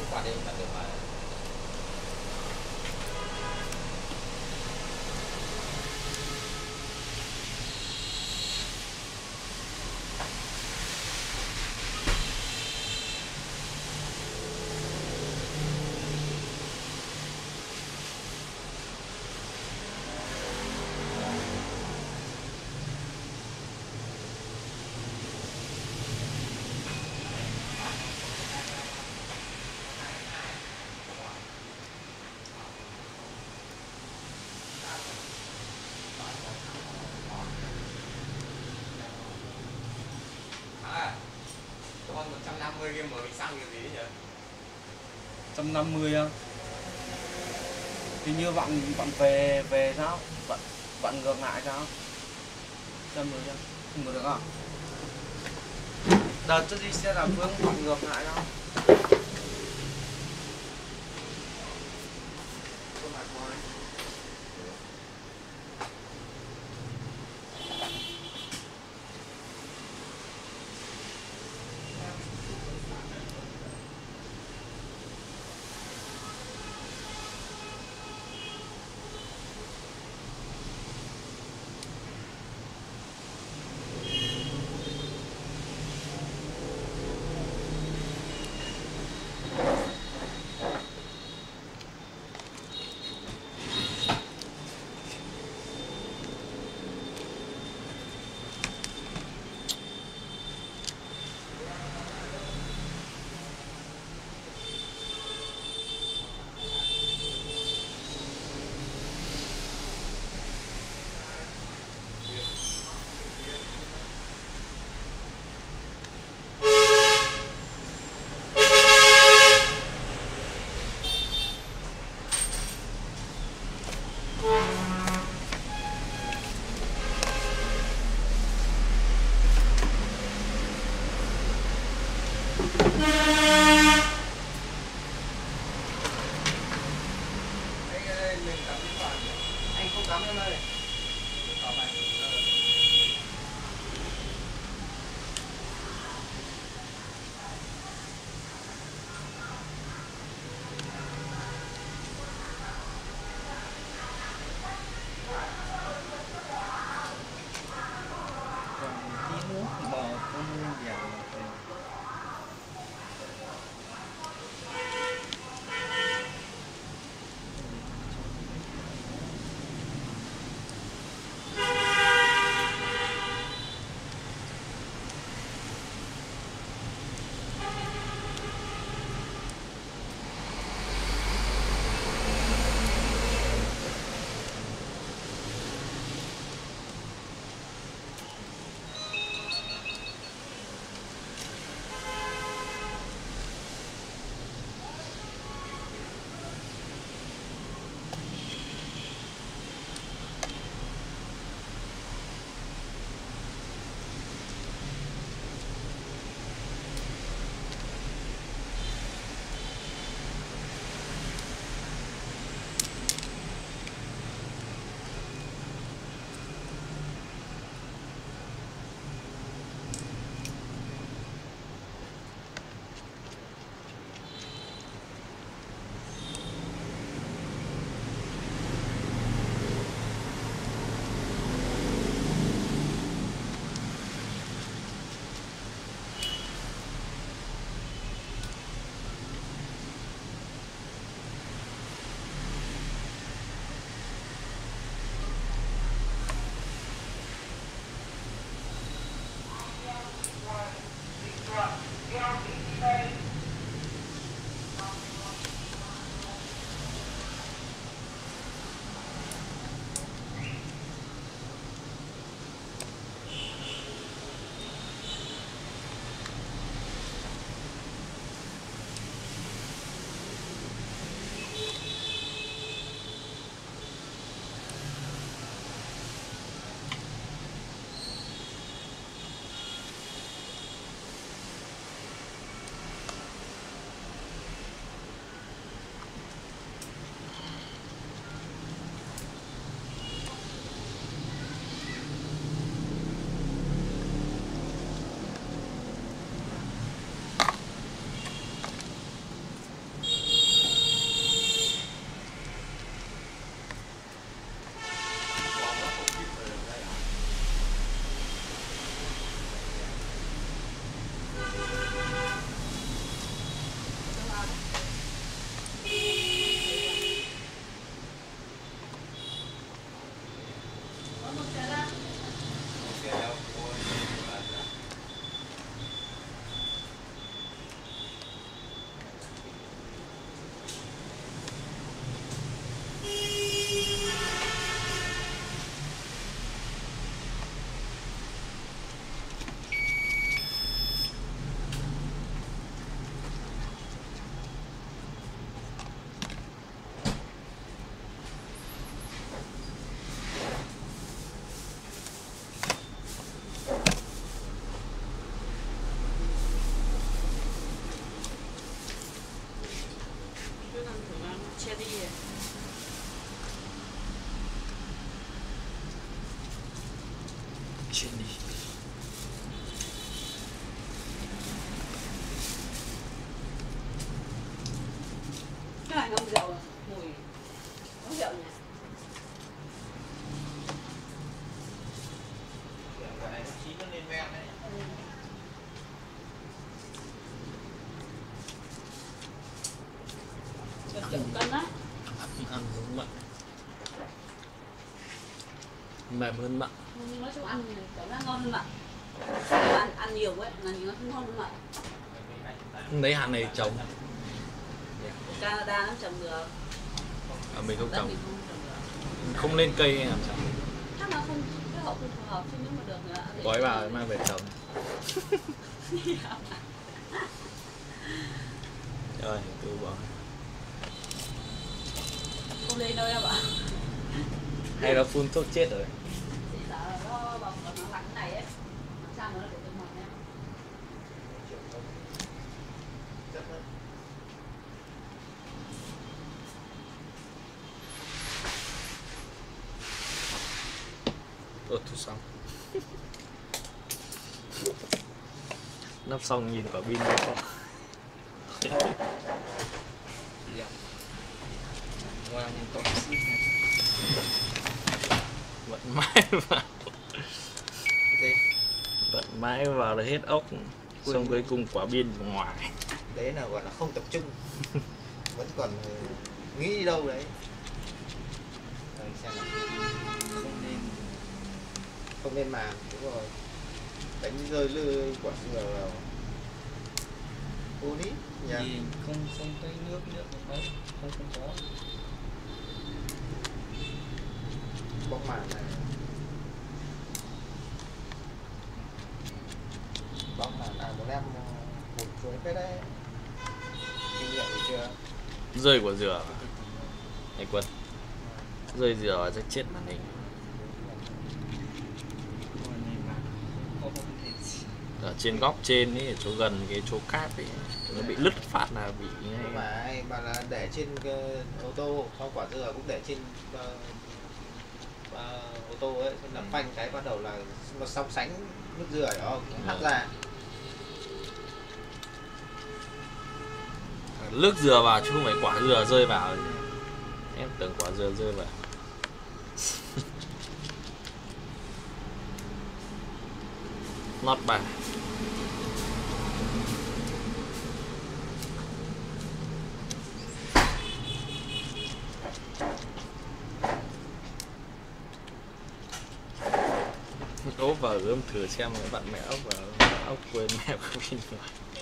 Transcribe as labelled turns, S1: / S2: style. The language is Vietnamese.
S1: Quả đây là được mà. Con 150 game mới xăng kiểu gì nhỉ?
S2: 150 á. Thì như bạn về sao? Bạn ngược lại sao? 110 chưa? Không ngược được à? Đợt trước đi xe đạp Phương bạn ngược lại sao? Anh không cắm em ơi. Tí nữa bò con dạo
S3: Mềm hơn mặn.
S4: Nói chung ăn cảm giác ngon hơn mặn. Ăn nhiều ấy là nó không ngon hơn mặn.
S3: Lấy hạt này trồng.
S4: Canada nó trồng được.
S3: Mình không trồng.
S4: Mình không trồng được.
S3: Không lên cây hay làm sao?
S4: Chắc là không, cái hậu không phù hợp chứ nếu mà được nữa.
S3: Gói vào mang về trồng. Rồi, từ bỏ.
S4: Không lên đâu em ạ.
S3: Hay nó phun thuốc chết rồi.
S4: Thì sợ nó bọc nó lắng này ấy. Làm sao nó để cho ngọt em.
S3: Thu xong. Nắp xong nhìn quả pin nó không.
S2: Ngoài nhìn tổng xích này.
S3: Vận mãi vào.
S2: Đấy.
S3: Vận mãi vào là hết ốc. Xong cuối cùng quả pin ở ngoài.
S1: Đấy là gọi là không tập trung. Vẫn còn nghĩ đi đâu đấy. Rồi xem nào. Không nên màng, đúng rồi. Đánh rơi lơi quả dừa vào ô ní nhỉ?
S2: Gì không thấy nước được đấy, không có.
S1: Bóng màn này. Bóng màn à, một em một chuối cái đấy. Kinh nghiệm gì chưa?
S3: Rơi quả dừa. Này Quân. Rơi dừa vào chắc chết màn hình. Ở trên góc trên ấy, chỗ gần cái chỗ cáp ấy, nó bị lứt phát là bị
S1: Nhưng mà là để trên ô tô, sau quả dừa cũng để trên ô tô ấy, nên là phanh cái bắt đầu là nó song sánh nước dừa đó, nó hắt ra.
S3: nước dừa vào chứ không phải quả dừa rơi vào. Em tưởng quả dừa rơi vào. Not bad. Ốp vào ươm thử xem mấy bạn mẹ ốc vào ốc quên mẹ pin rồi.